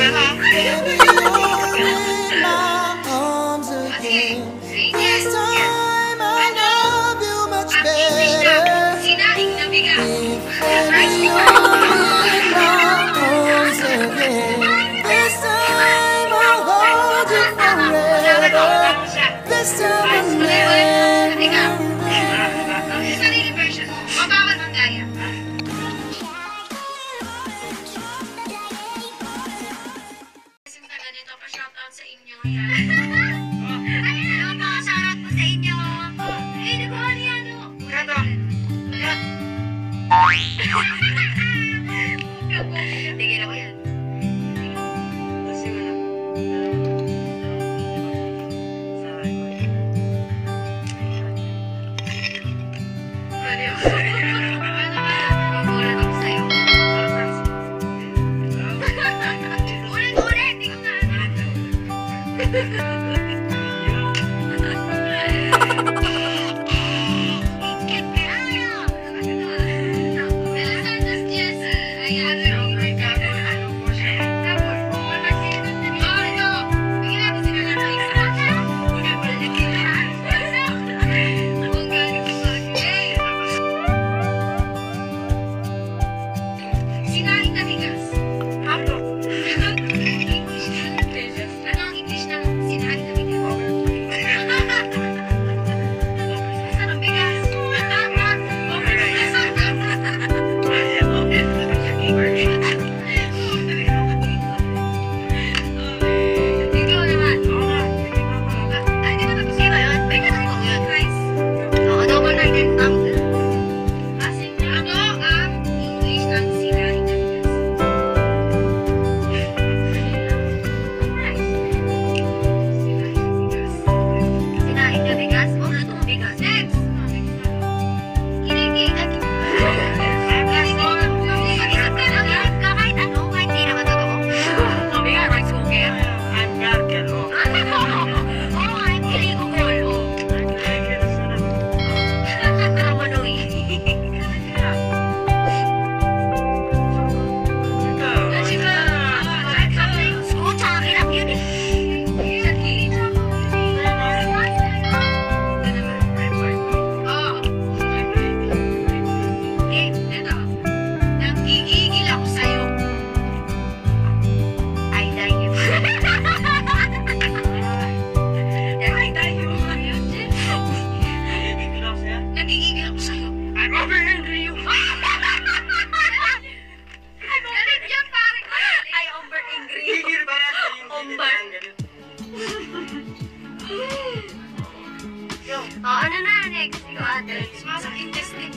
Ano na, next? Ikaw ate. Sumasak intestine.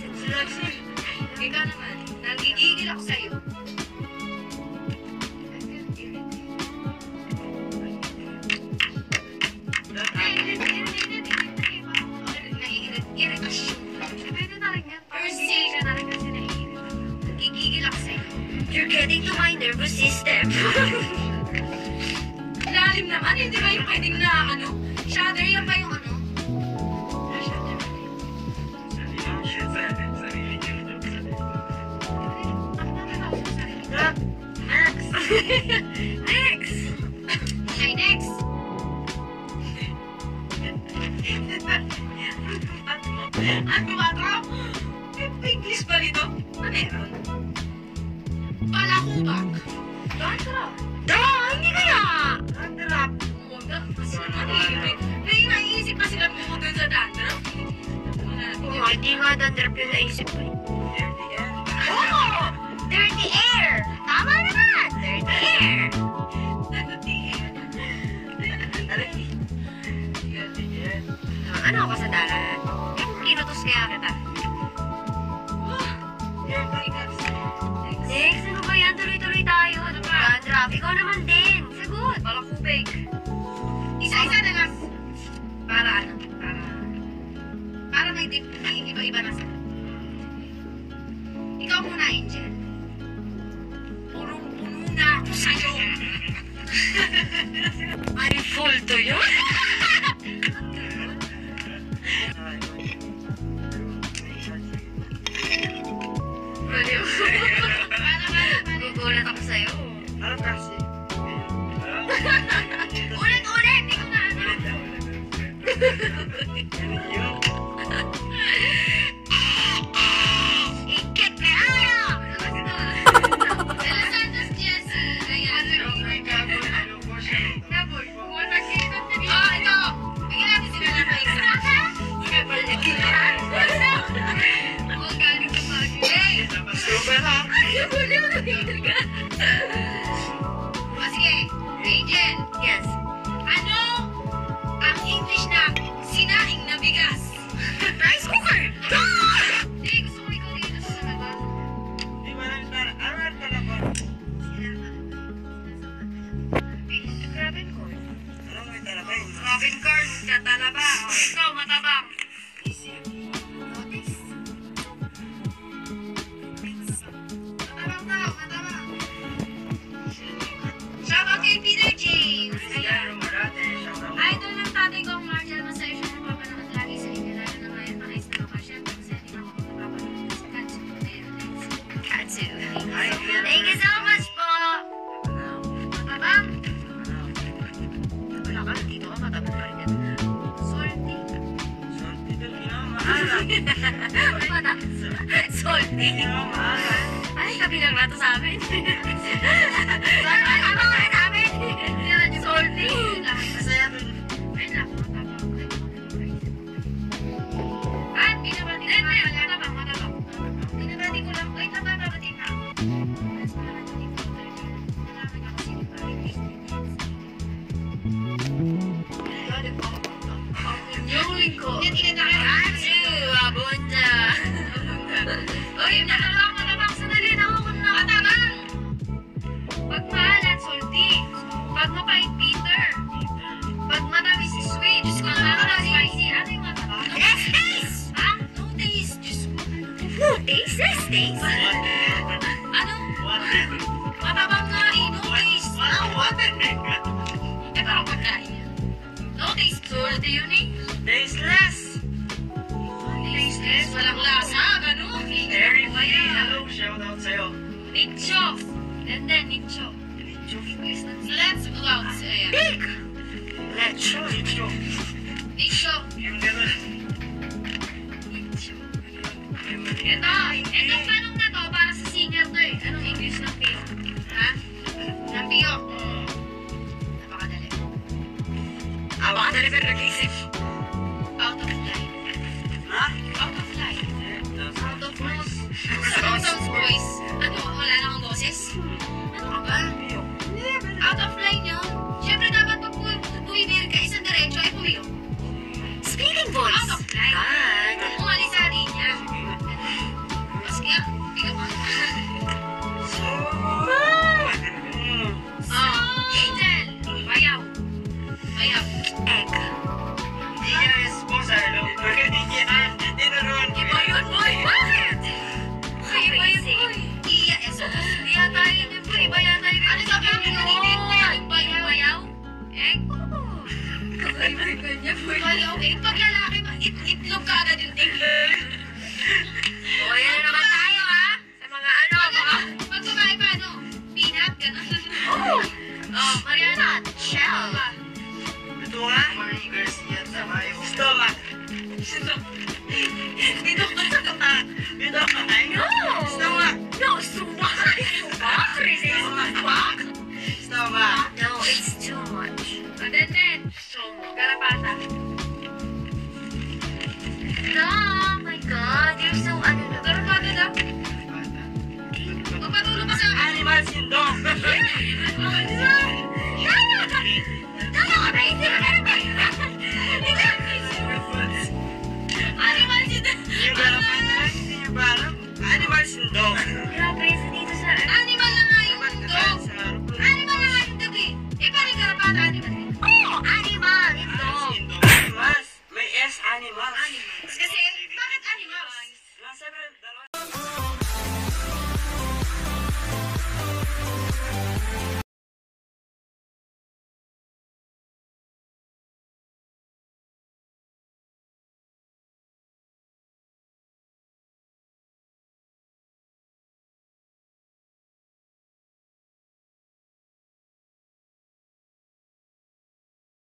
Ikaw naman. Nagigigil ako sa'yo. Irritasyon. Pwede na rin yan. First day ka na rin kasi naiirit. Nagigigil ako sa'yo. You're getting to my nervous system. Lalim naman. Hindi ba yung pwedeng na ano? Shudder yan ba yung ano? Next! Okay, next! Ano ba ito? English ba nito? Ano meron? Palakubak. Dandruff. Hindi kaya! Dandruff. Kasi naman may naisip pa sila mo dun sa dandruff. Hindi nga dandruff yung naisip ko. Dirty air! Tama naman! Dirty air! Dirty air. Ano ako sa dalan? Kinutos kaya kita. Next, ano ba yan? Tuloy-tuloy tayo. Dandruff. Ikaw naman din. Sagot. Palakubig. Isa-isa na lang. Para ano? Para may iba-iba na sa. Ikaw muna, Angel. Punong-puno na ako sa'yo. I'm full to you. Gugulat ako sa'yo. Ano kasi? Ikit na ayaw! Ella Santos Jessie. Ayan. Naboy. Oh, ito. Bigyan natin sila ng isa. Sige, palagin yan. Oh, galing sa Margel. Super ha? Oh, sige. Angel. Yes. Ano ang English na sinaing na bigas? Rice cooker! Hindi, gusto ko ikaw dito sa labas. Di ba lang tara? Ano ang talaga? Graben ko. Ano may talaga eh? Robin Corn, katalaba. Ikaw, matabang. Matabang daw, matabang. Shoutout kay Peter James. Ayan. Idol ng tatay ko ang Margel. Masaya siya napapanood lagi sa inyo. Lalo na ngayon, mga isla ka siya. Kasi hindi ako napapanood sa Katsu. Katsu. Thank you so much po. Matabang. Wala ka, dito ka matabang pa rin. Salty. Salty doon, maalat. Salty. Maalat. Ay, kabilang na to sa amin. Ano ka rin namin? Salty. Masaya doon. Ay, naku, matabang. At, binabati ko lang. Matabang. Binabati ko lang. Ay, nababati na ako. Mas marami dito. Nalaman ako sino pa rin. Yung lingko. Yan, Katsu, abunda. Okay, matabang. Sandali na ako kung nakatabang. Pag maalat, salty. Pag mapait, bitter. Pag matamis, sweet. Diyos ko, spicy. Ano yung matabang? Taste! Ha? No taste. Diyos ko. No taste? Yes, taste. Ano? Water. Matabang nga eh. No taste. Water. Ito ang pagkain. No taste. Salty yun eh. Tasteless. Tasteless. Walang lasa. Ganun. Very free. Hello, shout out sa'yo. Nicho. And then nicho. English na. Let's go out. Ayan. Big! Lecho. Lecho. Nicho. Yung gano'n. Nicho. Itong tanong na to para sa singer to eh. Anong English ng piyok? Ha? Ng piyok? Napakadali. Napakadali pero nag-isip. Out of line. Ha? Out of line. Out of nose. Sa Out of voice. Ano? Wala na akong boses? Ano ka ba? Out of line yun. Siyempre dapat pag bumibir ka isang diretso ay pumiyok. Speaking voice. Out of line. God. Umalis sa linya. Mas kaya, ikaw mo. Angel. Bayaw. Bayaw. Egg. Yes, po sa hello. Yan. Tinuruan ko. Iba yun, boy. Bakit? Iba yun, boy. Iya, eso. Iya tayo din, boy. Iba yata yun. Ano sabi mo yun? Bayaw? Egg? Kakaiba niya, boy. Bayaw. Eh, pag lalaki, itlog ka agad yung tingin. O, yan naman tayo, ha? Sa mga ano, mga... Pag babae pa, ano? Peanut, gano'n. Oh! Oh, Mariana. Shell. Ito nga? Stomach. Dito ka sa kata. Dito ka tayo? No! Stomach. No, stomach. Stomach? Crazy stomach? Stomach. No, it's too much. And then, so, garapata. Oh my God, you're so ano na. Garapata daw. Magpatulog ka sa... Animal syndrome.